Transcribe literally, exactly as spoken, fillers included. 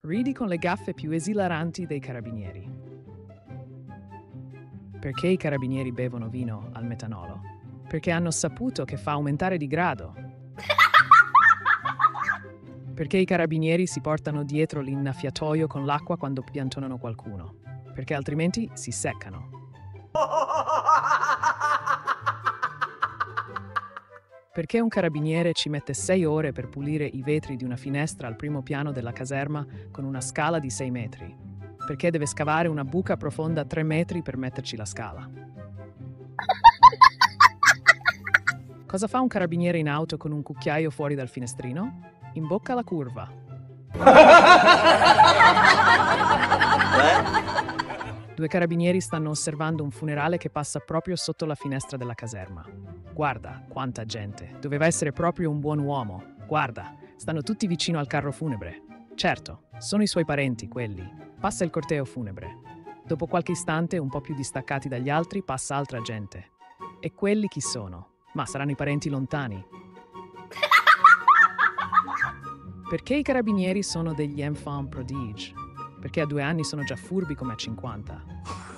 Ridi con le gaffe più esilaranti dei carabinieri. Perché i carabinieri bevono vino al metanolo? Perché hanno saputo che fa aumentare di grado. Perché i carabinieri si portano dietro l'innaffiatoio con l'acqua quando piantonano qualcuno. Perché altrimenti si seccano. Perché un carabiniere ci mette sei ore per pulire i vetri di una finestra al primo piano della caserma con una scala di sei metri? Perché deve scavare una buca profonda tre metri per metterci la scala? Cosa fa un carabiniere in auto con un cucchiaio fuori dal finestrino? Imbocca la curva. Due carabinieri stanno osservando un funerale che passa proprio sotto la finestra della caserma. Guarda, quanta gente. Doveva essere proprio un buon uomo. Guarda, stanno tutti vicino al carro funebre. Certo, sono i suoi parenti, quelli. Passa il corteo funebre. Dopo qualche istante, un po' più distaccati dagli altri, passa altra gente. E quelli chi sono? Ma saranno i parenti lontani. Perché i carabinieri sono degli enfant prodige? Perché a due anni sono già furbi come a cinquanta.